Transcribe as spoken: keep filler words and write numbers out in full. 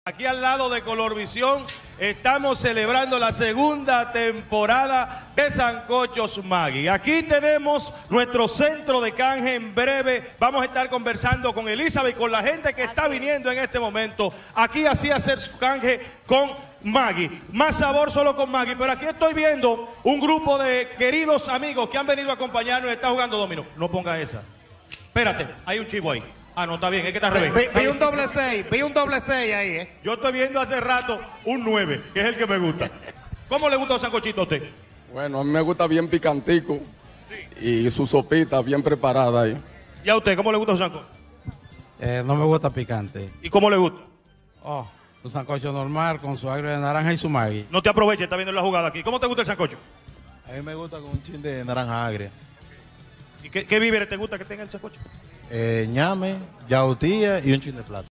Aquí al lado de Colorvisión estamos celebrando la segunda temporada de Sancochos Maggi. Aquí tenemos nuestro centro de canje. En breve vamos a estar conversando con Elizabeth y con la gente que está viniendo en este momento aquí así a hacer su canje con Maggi. Más sabor solo con Maggi. Pero aquí estoy viendo un grupo de queridos amigos que han venido a acompañarnos y están jugando dominó. No ponga esa. Espérate, hay un chivo ahí. Ah, no, está bien, es que está al revés. Vi, vi un doble seis, vi un doble seis ahí, ¿eh? Yo estoy viendo hace rato un nueve, que es el que me gusta. ¿Cómo le gusta el sancochito a usted? Bueno, a mí me gusta bien picantico. Sí. Y su sopita bien preparada ahí. ¿Y a usted cómo le gusta el sancocho? Eh, no me gusta picante. ¿Y cómo le gusta? Oh, un sancocho normal con su agrio de naranja y su Maggi. No te aproveches, está viendo la jugada aquí. ¿Cómo te gusta el sancocho? A mí me gusta con un chin de naranja agria. ¿Y qué, qué víveres te gusta que tenga el sancocho? Eh, ñame, yautía y un chin de plata.